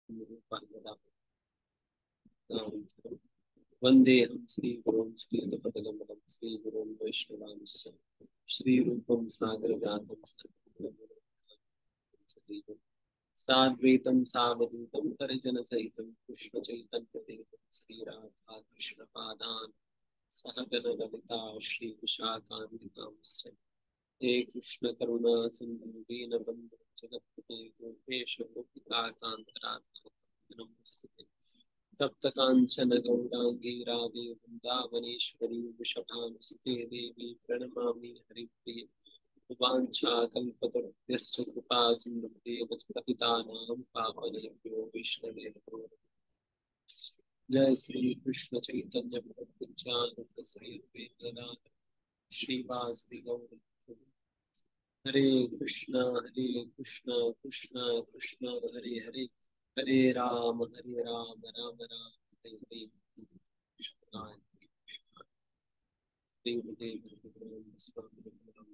वन्देऽहं श्रीगुरुं श्रीयुतपदकमलं श्रीगुरुं वैष्णवांश्च श्रीरूपं सागरजातं सजीवं साद्वैतं सावधूतं परिजनसहितं कृष्णचैतन्यदेवं श्रीराधा कृष्णपादान् सहगण ललिता श्रीविशाखान्वितांश्च हे कृष्ण करुणा सिंधु दीनबंधु जगत्पते गोपेश गोपिकाकांत राधाकृष्ण तप्त कांचन गौरांगी राधे वृंदावनेश्वरी वृषभानुसुते देवी प्रणमामि हरिप्रिय वाञ्छाकल्पतरुभ्यश्च कृपा सिन्धुभ्येव पतितानां पावनेभ्यो वैष्णवेभ्यो जय श्री कृष्ण चैतन्य प्रभु नित्यानंद श्री अद्वैत श्रीवासदि गौर हरे कृष्ण कृष्ण कृष्ण हरे हरे हरे राम राम राम हरे हरे कृष्णाय देव देव स्वामी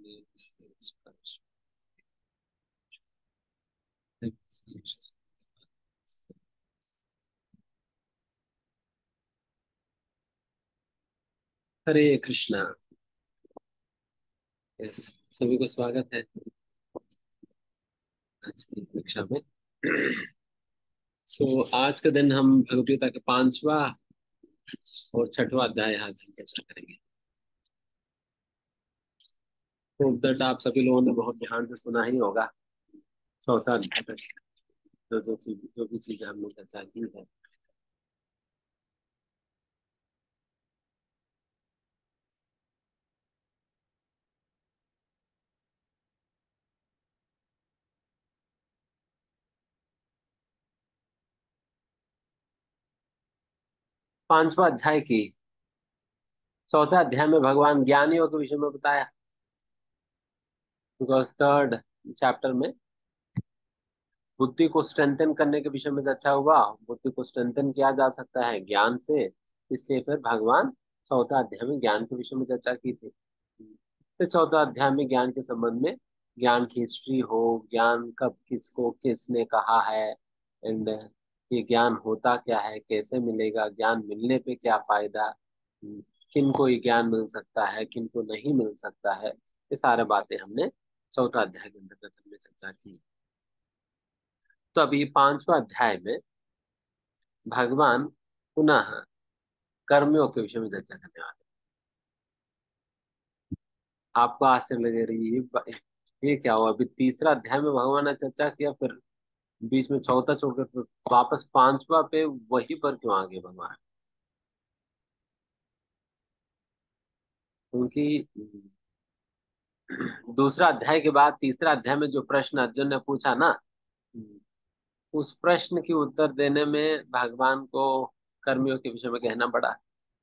हरे कृष्णा। यस, सभी को स्वागत है आज की कक्षा में। आज का दिन हम भगवदगीता का 5वां और 6वां अध्याय आज हम चर्चा करेंगे। तो दैट आप सभी लोगों ने बहुत ध्यान से सुना ही होगा। 4था अध्याय तक जो भी चीजें हमने चर्चा की है। पांचवा अध्याय की 4था अध्याय में भगवान ज्ञानियों के विषय में बताया। बिकॉज 3rd चैप्टर में बुद्धि को स्ट्रेंथन करने के विषय में चर्चा हुआ। बुद्धि को स्ट्रेंथन किया जा सकता है ज्ञान से, इसलिए फिर भगवान 4था अध्याय में ज्ञान के विषय में चर्चा की थी। फिर 4था अध्याय में ज्ञान के संबंध में, ज्ञान की हिस्ट्री हो, ज्ञान कब किसको किसने कहा है, एंड ये ज्ञान होता क्या है, कैसे मिलेगा, ज्ञान मिलने पे क्या फायदा, किन को ये ज्ञान मिल सकता है, किन को नहीं मिल सकता है, ये सारे बातें हमने 4था अध्याय के अंतर्गत हमने चर्चा की। तो अभी 5वां अध्याय में भगवान पुनः कर्मियों के विषय में चर्चा करने वाले हैं। आपको आश्चर्य लगे रही ये क्या हुआ, अभी तीसरा अध्याय में भगवान ने चर्चा किया, फिर बीच में चौथा छोड़कर फिर वापस 5वां पे वही पर क्यों आ गए भगवान? क्योंकि दूसरा अध्याय के बाद तीसरा अध्याय में जो प्रश्न अर्जुन ने पूछा ना, उस प्रश्न की उत्तर देने में भगवान को कर्मियों के विषय में कहना पड़ा।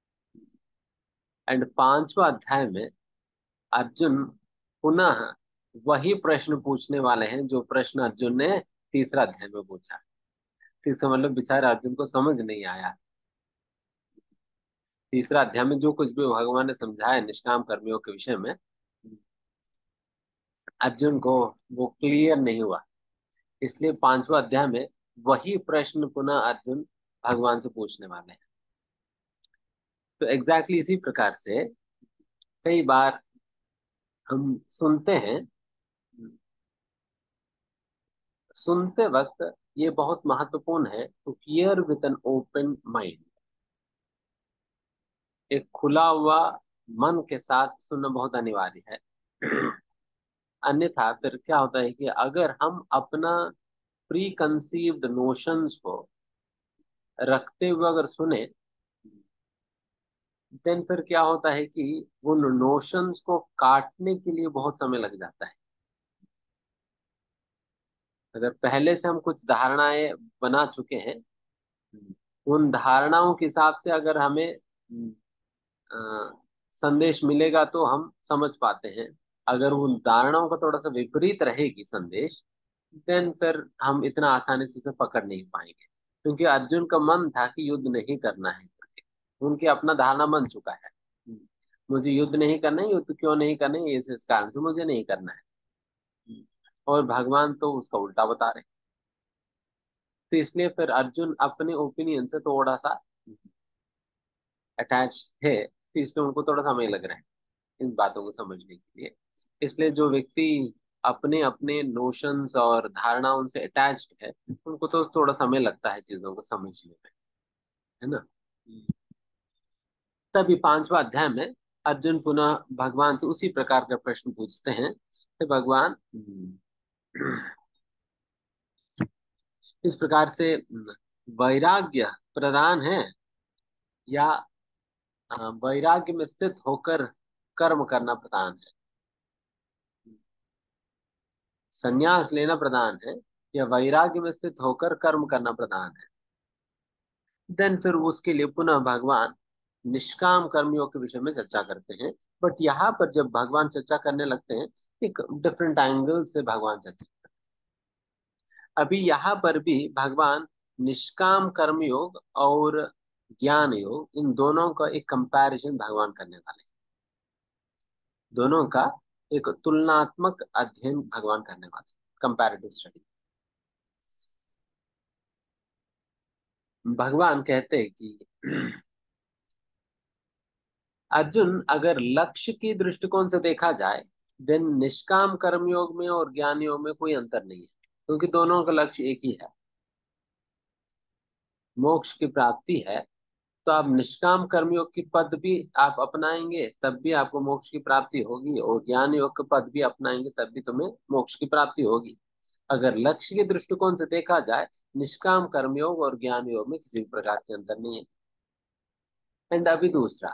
एंड 5वां अध्याय में अर्जुन पुनः वही प्रश्न पूछने वाले हैं जो प्रश्न अर्जुन ने तीसरा अध्याय में पूछा। तीसरा मतलब बेचारा अर्जुन को समझ नहीं आया। तीसरा अध्याय में जो कुछ भी भगवान ने समझाया निष्काम कर्मियों के विषय में, अर्जुन को वो क्लियर नहीं हुआ। इसलिए 5वां अध्याय में वही प्रश्न पुनः अर्जुन भगवान से पूछने वाले हैं। तो एग्जैक्टली इसी प्रकार से कई बार हम सुनते हैं, सुनते वक्त ये बहुत महत्वपूर्ण है to hear with an open mind. एक खुला हुआ मन के साथ सुनना बहुत अनिवार्य है। अन्यथा फिर क्या होता है कि अगर हम अपना प्री कंसीव्ड नोशंस को रखते हुए अगर सुने, देन फिर क्या होता है कि उन नोशंस को काटने के लिए बहुत समय लग जाता है। अगर पहले से हम कुछ धारणाएं बना चुके हैं, उन धारणाओं के हिसाब से अगर हमें संदेश मिलेगा तो हम समझ पाते हैं। अगर उन धारणाओं का थोड़ा सा विपरीत रहेगी संदेश, देन फिर हम इतना आसानी से उसे पकड़ नहीं पाएंगे। क्योंकि अर्जुन का मन था कि युद्ध नहीं करना है, उनकी अपना धारणा बन चुका है। मुझे युद्ध नहीं करना है, युद्ध क्यों नहीं करना है, इस कारण से मुझे नहीं करना है। और भगवान तो उसका उल्टा बता रहे। तो इसलिए फिर अर्जुन अपने ओपिनियन से थोड़ा सा अटैच है, तो इसलिए उनको थोड़ा समय लग रहा है इन बातों को समझने के लिए। इसलिए जो व्यक्ति अपने अपने नोशंस और धारणाओं से अटैच्ड है, उनको तो थोड़ा समय लगता है चीजों को समझने में, है ना। तभी 5वां अध्याय में अर्जुन पुनः भगवान से उसी प्रकार का प्रश्न पूछते हैं कि भगवान, इस प्रकार से वैराग्य प्रधान है या वैराग्य में स्थित होकर कर्म करना प्रधान है, संन्यास लेना प्रधान है या वैराग्य में स्थित होकर कर्म करना प्रधान है। देन फिर उसके लिए पुनः भगवान निष्काम कर्मियों के विषय में चर्चा करते हैं। बट यहाँ पर जब भगवान चर्चा करने लगते हैं, एक डिफरेंट एंगल से भगवान चर्चा, अभी यहाँ पर भी भगवान निष्काम कर्मयोग और ज्ञान योग, इन दोनों का एक कंपैरिजन भगवान करने वाले हैं। दोनों का एक तुलनात्मक अध्ययन भगवान करने वाले, कंपैरेटिव स्टडी। भगवान कहते हैं कि अर्जुन, अगर लक्ष्य की दृष्टिकोण से देखा जाए, देन निष्काम कर्मयोग में और ज्ञान योग में कोई अंतर नहीं है, क्योंकि दोनों का लक्ष्य एक ही है, मोक्ष की प्राप्ति है। तो आप निष्काम कर्मयोग की पद भी आप अपनाएंगे तब भी आपको मोक्ष की प्राप्ति होगी, और ज्ञान योग का पद भी अपनाएंगे तब भी तुम्हें मोक्ष की प्राप्ति होगी। अगर लक्ष्य के दृष्टिकोण से देखा जाए, निष्काम कर्मयोग और ज्ञान योग में किसी भी प्रकार के अंतर नहीं है। एंड अभी दूसरा,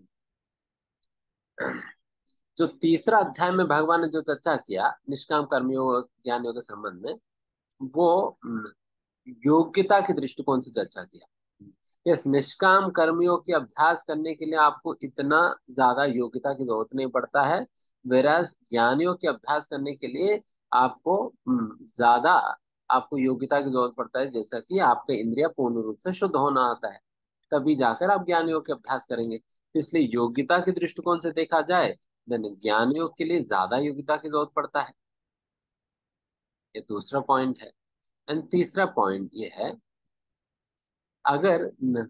जो तीसरा अध्याय में भगवान ने जो चर्चा किया निष्काम कर्मयोग और ज्ञान योग के संबंध में, वो योग्यता के दृष्टिकोण से चर्चा किया। यस, निष्काम कर्मियों के अभ्यास करने के लिए आपको इतना ज्यादा योग्यता की जरूरत नहीं पड़ता है, वेराज ज्ञानियों के अभ्यास करने के लिए आपको ज्यादा आपको योग्यता की जरूरत पड़ता है, जैसा कि आपका इंद्रिय पूर्ण रूप से शुद्ध होना आता है, तभी जाकर आप ज्ञानियों के अभ्यास करेंगे। तो इसलिए योग्यता के दृष्टिकोण से देखा जाए, देन ज्ञानियों के लिए ज्यादा योग्यता की जरूरत पड़ता है। ये दूसरा पॉइंट है। एंड तीसरा पॉइंट ये है, अगर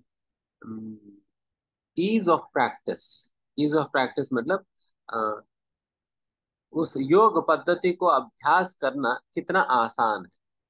ease of practice, ease of practice मतलब अ, उस योग पद्धति को अभ्यास करना कितना आसान है,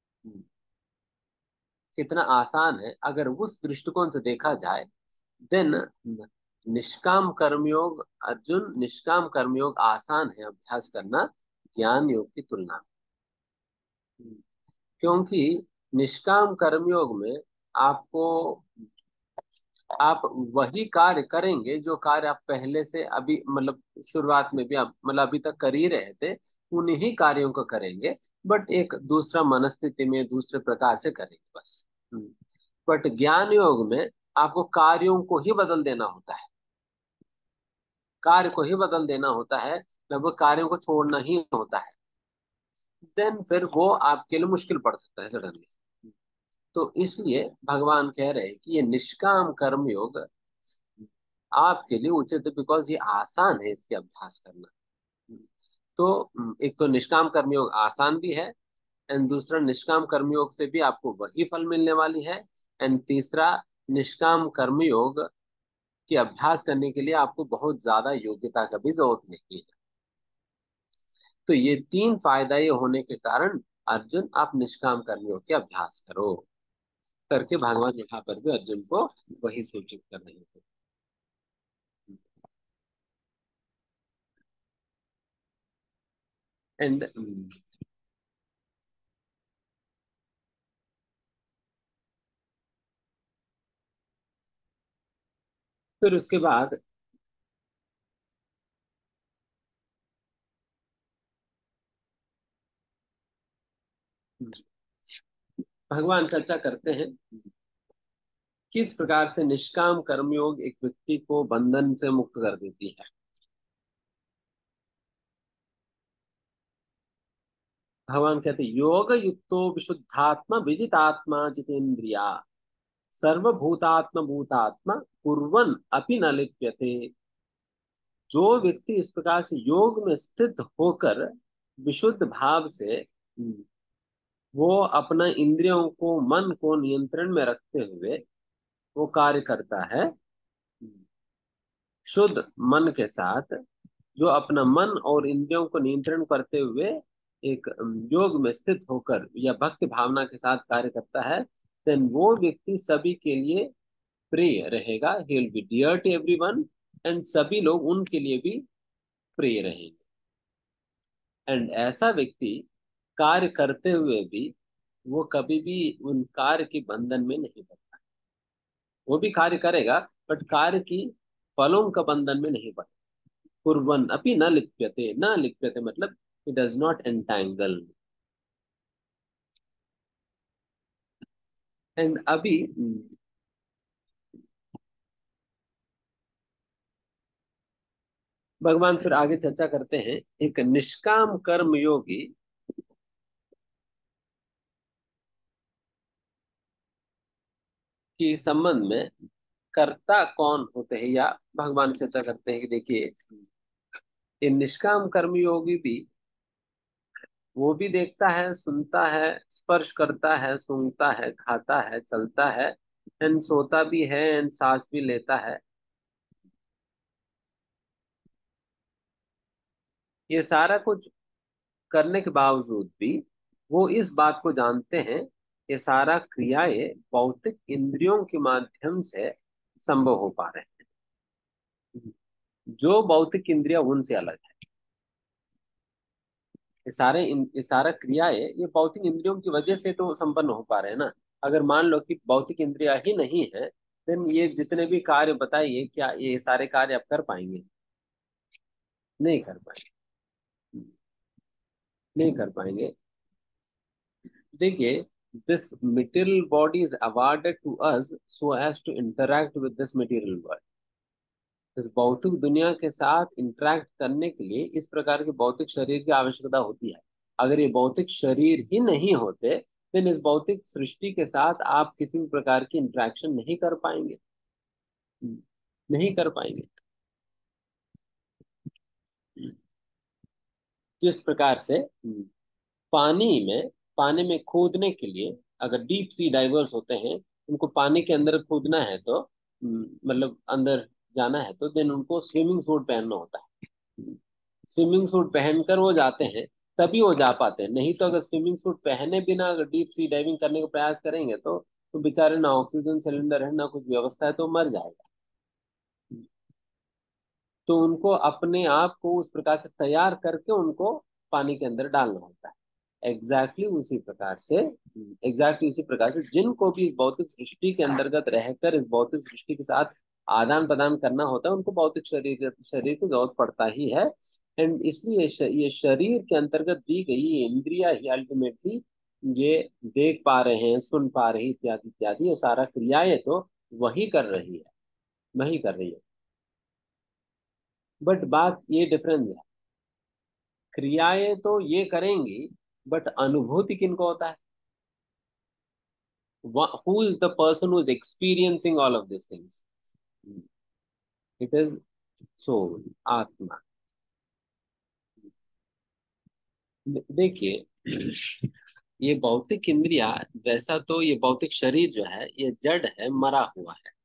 कितना आसान है, अगर उस दृष्टिकोण से देखा जाए, देन निष्काम कर्मयोग, अर्जुन निष्काम कर्मयोग आसान है अभ्यास करना ज्ञान योग की तुलना में। क्योंकि निष्काम कर्मयोग में आपको, आप वही कार्य करेंगे जो कार्य आप पहले से अभी मतलब शुरुआत में भी आप मतलब अभी तक कर ही रहे थे, उन्हीं कार्यों को करेंगे, बट एक दूसरा मनस्थिति में दूसरे प्रकार से करेंगे बस। बट ज्ञान योग में आपको कार्यों को ही बदल देना होता है, कार्य को ही बदल देना होता है, लगभग कार्यों को छोड़ना ही होता है। देन फिर वो आपके लिए मुश्किल पड़ सकता है सडनली। तो इसलिए भगवान कह रहे हैं कि ये निष्काम कर्म योग आपके लिए उचित है, बिकॉज ये आसान है इसके अभ्यास करना। तो एक तो निष्काम कर्मयोग आसान भी है, एंड दूसरा निष्काम कर्मयोग से भी आपको वही फल मिलने वाली है, एंड तीसरा निष्काम कर्मयोग के अभ्यास करने के लिए आपको बहुत ज्यादा योग्यता का भी जरूरत नहीं है। तो ये तीन फायदा ये होने के कारण अर्जुन, आप निष्काम कर्मयोग के अभ्यास करो करके भगवान यहाँ पर भी अर्जुन को वही सूचित कर रहे थे। एंड फिर उसके बाद भगवान चर्चा करते हैं किस प्रकार से निष्काम कर्मयोग एक व्यक्ति को बंधन से मुक्त कर देती है। भगवान कहते हैं, योग युक्तो विशुद्धात्मा विजितात्मा जितेंद्रिया सर्वभूतात्म भूतात्मा कुर्वन् अपि न लिप्यते। जो व्यक्ति इस प्रकार से योग में स्थित होकर विशुद्ध भाव से वो अपना इंद्रियों को, मन को नियंत्रण में रखते हुए वो कार्य करता है। शुद्ध मन के साथ जो अपना मन और इंद्रियों को नियंत्रण करते हुए एक योग में स्थित होकर या भक्ति भावना के साथ कार्य करता है, देन वो व्यक्ति सभी के लिए प्रिय रहेगा। He will be dear to everyone, and सभी लोग उनके लिए भी प्रिय रहेंगे। एंड ऐसा व्यक्ति कार्य करते हुए भी वो कभी भी उन कार्य के बंधन में नहीं पड़ता। वो भी कार्य करेगा, बट कार्य की फलों का बंधन में नहीं पड़ता। कुर्वन् अपि न लिप्यते, न लिप्यते मतलब it does not entangle. And अभी भगवान फिर आगे चर्चा करते हैं, एक निष्काम कर्म योगी के संबंध में कर्ता कौन होते हैं, या भगवान चर्चा करते हैं कि देखिए, ये निष्काम कर्म योगी भी, वो भी देखता है, सुनता है, स्पर्श करता है, सूंघता है, खाता है, चलता है, एंड सोता भी है, एंड सांस भी लेता है। ये सारा कुछ करने के बावजूद भी वो इस बात को जानते हैं, ये सारा क्रियाएं भौतिक इंद्रियों के माध्यम से संभव हो पा रहे हैं। जो भौतिक इंद्रिया उनसे अलग है। ये सारा क्रियाएं ये भौतिक इंद्रियों की वजह से तो संपन्न हो पा रहे हैं ना। अगर मान लो कि भौतिक इंद्रिया ही नहीं है, देन ये जितने भी कार्य बताइए, क्या ये सारे कार्य आप कर पाएंगे? नहीं कर पाएंगे। नहीं कर पाएंगे। देखिए, this material body is awarded to us so as to interact with this material world। इस भौतिक दुनिया के साथ इंटरेक्ट करने के लिए इस प्रकार के भौतिक शरीर की आवश्यकता होती है। अगर ये भौतिक शरीर ही नहीं होते, देन इस भौतिक सृष्टि के साथ आप किसी भी प्रकार की इंटरेक्शन नहीं कर पाएंगे। नहीं कर पाएंगे। जिस प्रकार से पानी पानी में कूदने के लिए, अगर डीप सी डाइवर्स होते हैं, उनको पानी के अंदर कूदना है तो मतलब अंदर जाना है, तो देन उनको स्विमिंग सूट पहनना होता है। स्विमिंग सूट पहनकर वो जाते हैं, तभी वो जा पाते हैं। नहीं तो अगर स्विमिंग सूट पहने बिना अगर डीप सी डाइविंग करने का प्रयास करेंगे तो बेचारे ना ऑक्सीजन सिलेंडर है, ना कुछ व्यवस्था है, तो मर जाएगा। तो उनको अपने आप को उस प्रकार से तैयार करके उनको पानी के अंदर डालना होता है। एग्जैक्टली उसी प्रकार से जिनको भी इस भौतिक सृष्टि के अंतर्गत रहकर इस भौतिक सृष्टि के साथ आदान प्रदान करना होता है, उनको भौतिक शरीर की जरूरत पड़ता ही है। एंड इसलिए ये शरीर के अंतर्गत दी गई ये इंद्रिया ही अल्टीमेटली ये देख पा रहे हैं, सुन पा रही, इत्यादि इत्यादि, ये सारा क्रियाएं तो वही कर रही है। वही कर रही है। बट बात ये डिफरेंस है, क्रियाएं तो ये करेंगी, बट अनुभूति किनको होता है? Who is the person who is experiencing all of this things? It is soul, आत्मा। देखिए, ये भौतिक इंद्रिया, वैसा तो ये भौतिक शरीर जो है ये जड़ है, मरा हुआ है।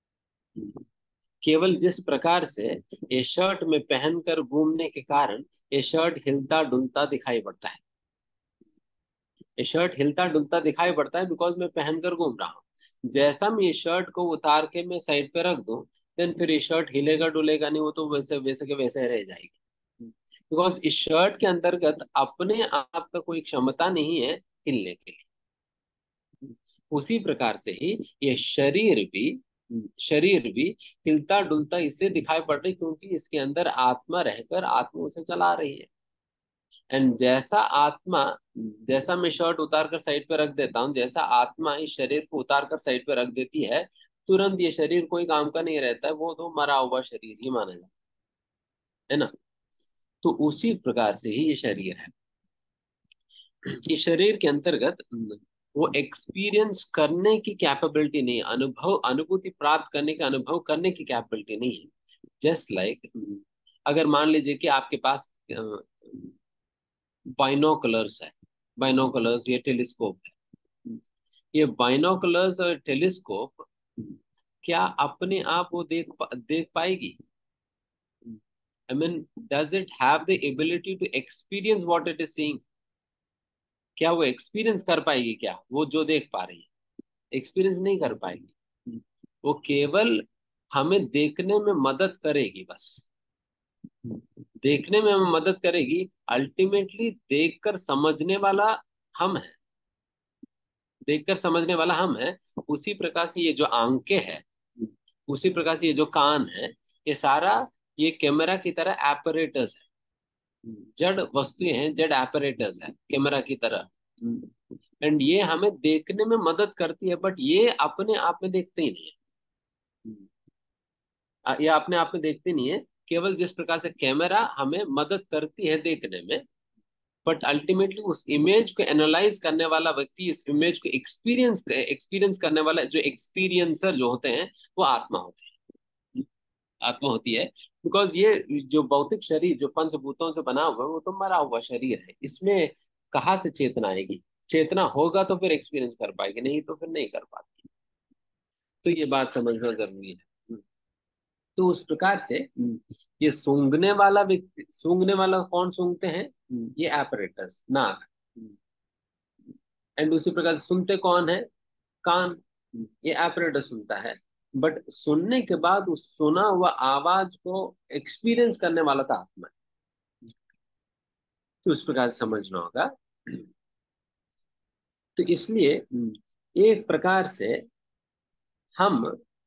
केवल जिस प्रकार से ये शर्ट में पहनकर घूमने के कारण ये शर्ट हिलता डुलता दिखाई पड़ता है। ये शर्ट हिलता डुलता दिखाई पड़ता है बिकॉज मैं पहनकर घूम रहा हूँ। जैसा मैं ये शर्ट को उतार के मैं साइड पे रख दूं, देन फिर ये शर्ट हिलेगा डुलेगा नहीं, वो तो वैसे वैसे के वैसे रह जाएगी। बिकॉज इस शर्ट के अंतर्गत अपने आप का कोई क्षमता नहीं है हिलने के लिए। उसी प्रकार से ही ये शरीर भी हिलता डुलता इसलिए दिखाई पड़ रही क्योंकि इसके अंदर आत्मा रहकर आत्मा उसे चला रही है। एंड जैसा आत्मा, जैसा मैं शर्ट उतार कर साइड पे रख देता हूँ, जैसा आत्मा इस शरीर को उतार कर साइड पे रख देती है, तुरंत ये शरीर कोई काम का नहीं रहता है, वो तो मरा हुआ शरीर ही माना जाता है ना। तो उसी प्रकार से ही ये शरीर है। कि शरीर के अंतर्गत वो एक्सपीरियंस करने की कैपेबिलिटी नहीं है, अनुभूति प्राप्त करने का, अनुभव करने की कैपेबिलिटी नहीं है। जस्ट लाइक अगर मान लीजिए कि आपके पास बाइनोकुलर्स है, बाइनोकुलर्स, ये टेलीस्कोप है। ये बाइनोकुलर्स और टेलीस्कोप क्या अपने आप वो देख पाएगी? I mean, does it have the ability to experience what it is seeing? क्या वो एक्सपीरियंस कर पाएगी क्या वो जो देख पा रही है? एक्सपीरियंस नहीं कर पाएगी। वो केवल हमें देखने में मदद करेगी बस। देखने में हमें मदद करेगी, अल्टीमेटली देखकर समझने वाला हम है। देखकर समझने वाला हम है। उसी प्रकार से ये जो आंखें हैं, उसी प्रकार से ये जो कान है, ये सारा ये कैमरा की तरह एपरेटस है। जड़ वस्तुएं हैं, जड़ एपरेटस है कैमरा की तरह। एंड ये हमें देखने में मदद करती है, बट ये अपने आप में देखते ही नहीं है। ये अपने आप में देखते नहीं है। केवल जिस प्रकार से कैमरा हमें मदद करती है देखने में, बट अल्टीमेटली उस इमेज को एनालाइज करने वाला व्यक्ति, इस इमेज को एक्सपीरियंस एक्सपीरियंस करने वाला जो एक्सपीरियंसर जो होते हैं, वो आत्मा होते हैं। आत्मा होती है। बिकॉज ये जो भौतिक शरीर जो पंचभूतों से बना हुआ है, वो तो मरा हुआ शरीर है। इसमें कहाँ से चेतना आएगी? चेतना होगा तो फिर एक्सपीरियंस कर पाएगी, नहीं तो फिर नहीं कर पाती। तो ये बात समझना जरूरी है। तो उस प्रकार से ये सूंघने वाला व्यक्ति, सूंघने वाला कौन सूंघते हैं? ये एपरेटस, नाक। एंड उसी प्रकार से सुनते कौन है? कान। ये एपरेटस सुनता है। बट सुनने के बाद उस सुना हुआ आवाज को एक्सपीरियंस करने वाला था आत्मा। तो उस प्रकार से समझना होगा। तो इसलिए एक प्रकार से हम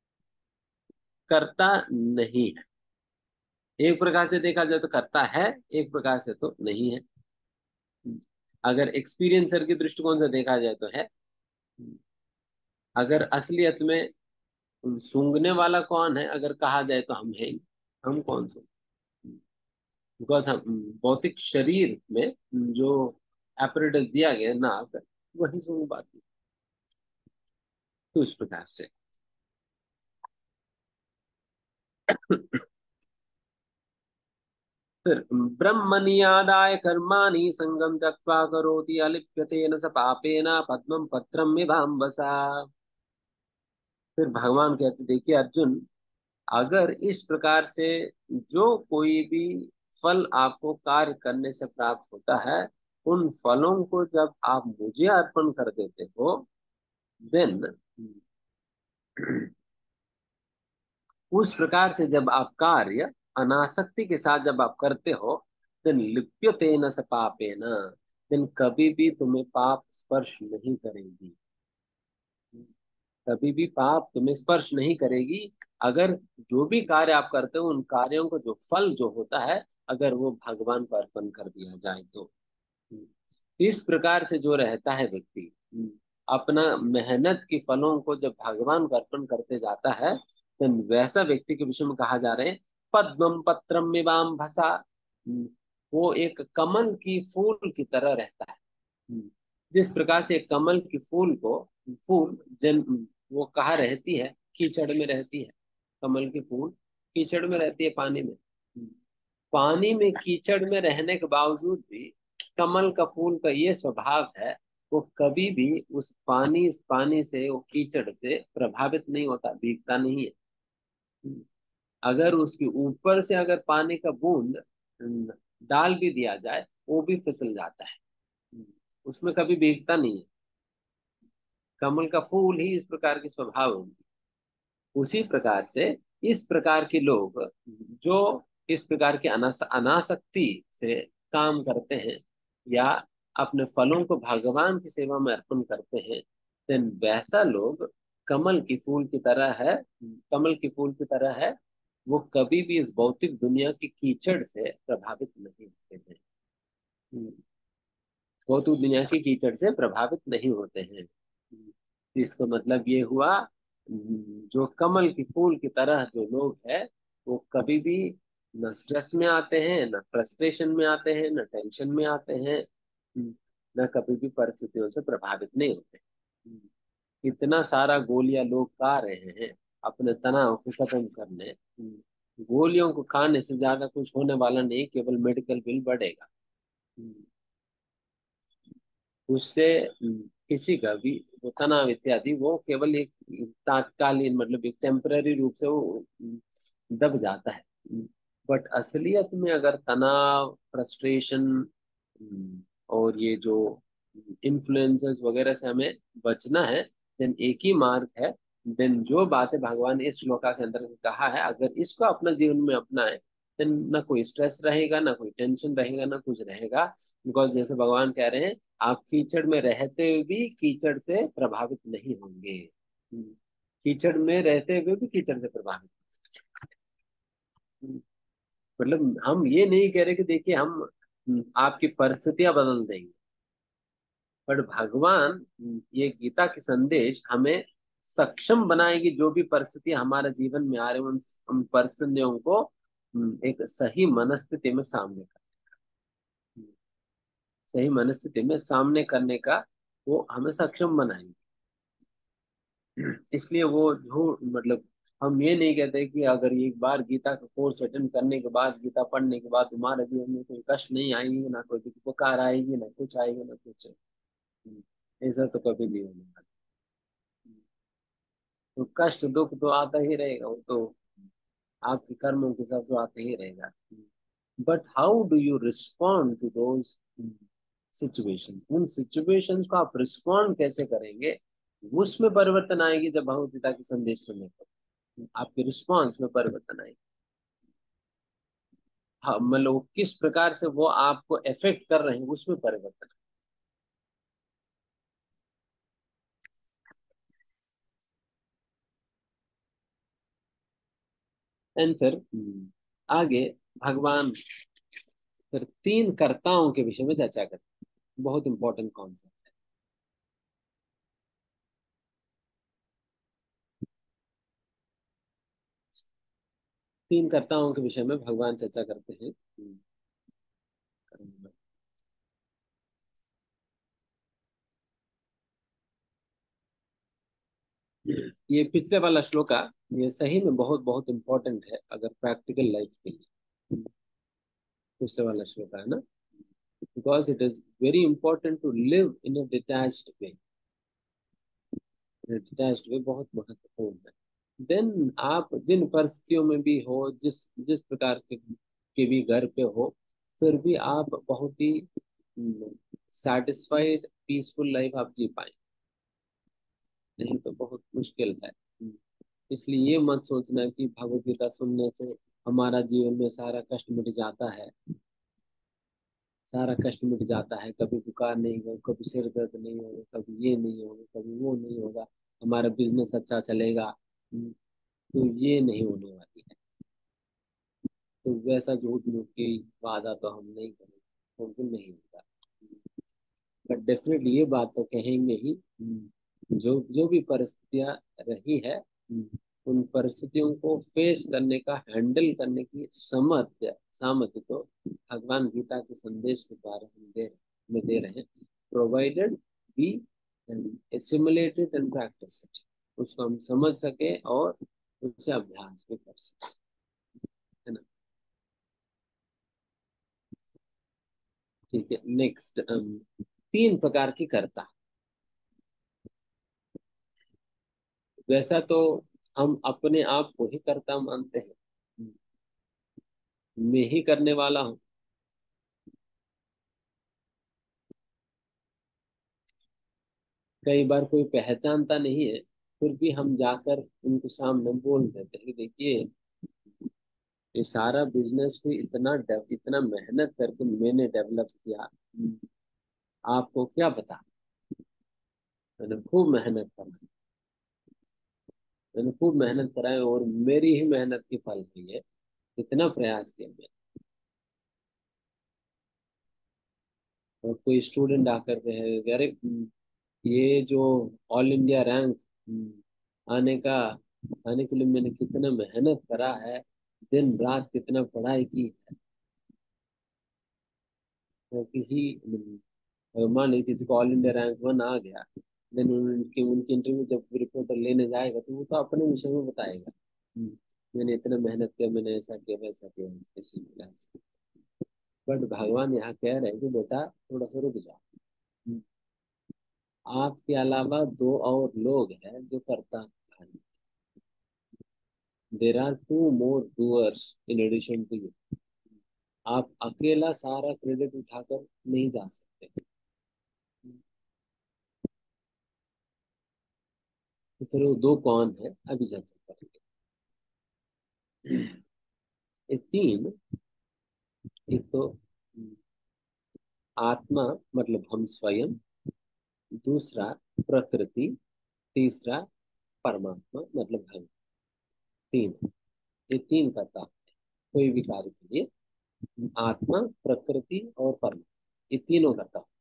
करता नहीं है। एक प्रकार से देखा जाए तो करता है, एक प्रकार से तो नहीं है। अगर एक्सपीरियंसर के दृष्टिकोण से देखा जाए तो है। अगर असलियत में सूंघने वाला कौन है अगर कहा जाए तो हम है ही। हम कौन सूंघ? बिकॉज हम भौतिक शरीर में जो एपरेटस दिया गया है, नाक, वही सूंघ पाती है। तो इस प्रकार से फिर ब्रह्मनियादाय कर्माणि संगम त्यक्त्वा करोति अलिप्यतेन स पापेन पद्मं पत्रम मिवाम्बसा। फिर भगवान कहते, देखिए अर्जुन, अगर इस प्रकार से जो कोई भी फल आपको कार्य करने से प्राप्त होता है, उन फलों को जब आप मुझे अर्पण कर देते हो, देन उस प्रकार से जब आप कार्य अनासक्ति के साथ जब आप करते हो, देन लिप्यतेन स पापेन, देन कभी भी तुम्हें पाप स्पर्श नहीं करेगी। कभी भी पाप तुम्हें स्पर्श नहीं करेगी। अगर जो भी कार्य आप करते हो, उन कार्यों को जो फल जो होता है, अगर वो भगवान को अर्पण कर दिया जाए तो। इस प्रकार से जो रहता है व्यक्ति, अपना मेहनत की फलों को जब भगवान को अर्पण करते जाता है, तो वैसा व्यक्ति के विषय में कहा जा रहा है, पद्मम पत्रम मिवाम भसा। वो एक कमल की फूल की तरह रहता है। जिस प्रकार से एक कमल की फूल को, फूल जन वो कहाँ रहती है? कीचड़ में रहती है। कमल की फूल कीचड़ में रहती है, पानी में। पानी में कीचड़ में रहने के बावजूद भी कमल का फूल का ये स्वभाव है, वो कभी भी उस पानी से, वो कीचड़ से प्रभावित नहीं होता, भीगता नहीं है। अगर उसके ऊपर से अगर पानी का बूंद डाल भी दिया जाए, वो भी फिसल जाता है। उसमें कभी भीगता नहीं है। कमल का फूल ही इस प्रकार के स्वभाव होंगे। उसी प्रकार से इस प्रकार के लोग जो इस प्रकार के अनासक्ति से काम करते हैं, या अपने फलों को भगवान की सेवा में अर्पण करते हैं, देन वैसा लोग कमल की फूल की तरह है। कमल की फूल की तरह है। वो कभी भी इस भौतिक दुनिया की कीचड़ से प्रभावित नहीं होते हैं। हम्म, भौतिक दुनिया की कीचड़ से प्रभावित नहीं होते हैं। तो इसका मतलब ये हुआ, जो कमल की फूल की तरह जो लोग हैं, वो कभी भी न स्ट्रेस में आते हैं, न फ्रस्ट्रेशन में आते हैं, न टेंशन में आते हैं, न कभी भी परिस्थितियों से प्रभावित नहीं होते। इतना सारा गोलियां लोग खा रहे हैं अपने तनाव को खत्म करने। गोलियों को खाने से ज्यादा कुछ होने वाला नहीं, केवल मेडिकल बिल बढ़ेगा। हम्म, उससे किसी का भी वो तनाव इत्यादि वो केवल एक तात्कालीन मतलब एक टेम्पररी रूप से वो दब जाता है। बट असलियत में अगर तनाव, फ्रस्ट्रेशन और ये जो इन्फ्लुएंसेस वगैरह से हमें बचना है, देन एक ही मार्ग है। देन जो बातें भगवान ने इस श्लोका के अंदर कहा है, अगर इसको अपना जीवन में अपनाए, देन ना कोई स्ट्रेस रहेगा, ना कोई टेंशन रहेगा, ना कुछ रहेगा। बिकॉज जैसे भगवान कह रहे हैं, आप कीचड़ में रहते हुए भी कीचड़ से प्रभावित नहीं होंगे। कीचड़ में रहते हुए भी कीचड़ से प्रभावित। मतलब हम ये नहीं कह रहे कि देखिए हम आपकी परिस्थितियां बदल देंगे, पर भगवान ये गीता के संदेश हमें सक्षम बनाएगी, जो भी परिस्थितियां हमारे जीवन में आ रही हैं, उन परिस्थितियों को एक सही मनस्थिति में सामने कर, सही मनस्थिति में सामने करने का वो हमें सक्षम बनाएंगे। इसलिए वो झूठ मतलब हम ये नहीं कहते कि अगर एक बार गीता का कोर्स अटेंड करने के बाद, गीता पढ़ने के बाद तुम्हारे जीवन में कोई कष्ट नहीं आएगी, ना कोई पुकार आएगी, ना कुछ आएगा, ना कुछ। ऐसा तो कभी नहीं होने वाला। तो कष्ट दुख तो आता ही रहेगा, वो तो आपके कर्मों के हिसाब से आता ही रहेगा। But how do you respond to those situations, उन सिचुएशंस को आप रिस्पॉन्ड कैसे करेंगे, उसमें परिवर्तन आएगी जब भगवत गीता के संदेश सुनने पर आपके रिस्पॉन्स में परिवर्तन आएगी। हाँ मतलब किस प्रकार से वो आपको इफेक्ट कर रहे हैं, उसमें परिवर्तन। एंड फिर आगे भगवान फिर तीन कर्ताओं के विषय में चर्चा करते हैं, बहुत इंपॉर्टेंट कॉन्सेप्ट है। तीन कर्ताओं के विषय में भगवान चर्चा करते हैं। ये पिछले वाला श्लोका, ये सही में बहुत बहुत इंपॉर्टेंट है अगर प्रैक्टिकल लाइफ के लिए। पिछले वाला श्लोका है ना, because it is very important to live in a detached way. Detached way बहुत महत्वपूर्ण है। देन आप जिन परिस्थितियों में भी हो, जिस जिस प्रकार के भी घर पे हो, फिर भी आप बहुत ही सेटिस्फाइड पीसफुल लाइफ आप जी पाए। नहीं तो बहुत मुश्किल है। इसलिए ये मत सोचना कि भगवत गीता सुनने से हमारा जीवन में सारा कष्ट मिट जाता है। सारा कष्ट मिट जाता है, कभी बुखार नहीं होगा, कभी सिर दर्द नहीं होगा, कभी ये नहीं होगा, कभी वो नहीं होगा, हमारा बिजनेस अच्छा चलेगा। तो ये नहीं होने वाली है। तो वैसा झूठ मूठ की वादा तो हम नहीं करेंगे, बिल्कुल नहीं होगा। बट डेफिनेटली ये बात तो कहेंगे ही। जो जो भी परिस्थितियां रही है, उन परिस्थितियों को फेस करने का, हैंडल करने की सामर्थ्य सामर्थ्य तो भगवान गीता के संदेश के द्वारा हमें दे रहे हैं, provided we simulated and practice it. उसको हम समझ सके और उससे अभ्यास भी कर सके, है ना। ठीक है, नेक्स्ट तीन प्रकार की कर्ता। वैसा तो हम अपने आप को ही कर्ता मानते हैं, मैं ही करने वाला हूँ। कई बार कोई पहचानता नहीं है, फिर भी हम जाकर उनके सामने बोल देते हैं कि देखिए, ये सारा बिजनेस भी इतना मेहनत करके मैंने डेवलप किया। आपको क्या पता, मैंने खूब मेहनत करा, मैंने खूब मेहनत कराई और मेरी ही मेहनत की फल हुई है। इतना प्रयास किया मैंने। और कोई स्टूडेंट आकर कहे कि अरे ये जो ऑल इंडिया रैंक आने का आने के लिए मैंने कितना मेहनत करा है, दिन रात कितना पढ़ाई की है। क्योंकि मान लीजिए किसी को ऑल इंडिया रैंक वन आ गया, देन उनकी उनकी इंटरव्यू जब रिपोर्टर लेने जाएगा तो वो तो अपने विषय में बताएगा। मैंने इतना मेहनत किया, मैंने ऐसा किया, वैसा किया, ऐसी क्लास। बट भगवान यहाँ कह रहे हैं कि बेटा थोड़ा सा रुक जाओ। आपके अलावा दो और लोग हैं जो करता है। There are two more doers in addition to you. आप अकेला सारा क्रेडिट उठाकर नहीं जा सकते। तो फिर वो दो कौन है, अभी चर्चा करेंगे। ये तीन, एक तो आत्मा मतलब हम स्वयं, दूसरा प्रकृति, तीसरा परमात्मा मतलब भगवान। तीन, ये तीन करता है कोई भी कार्य के लिए। आत्मा, प्रकृति और परमात्मा, ये तीनों करता है।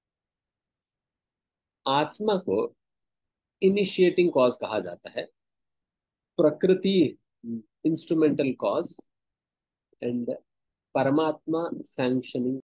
आत्मा को इनिशिएटिंग कॉज कहा जाता है, प्रकृति इंस्ट्रूमेंटल कॉज, एंड परमात्मा सैंक्शनिंग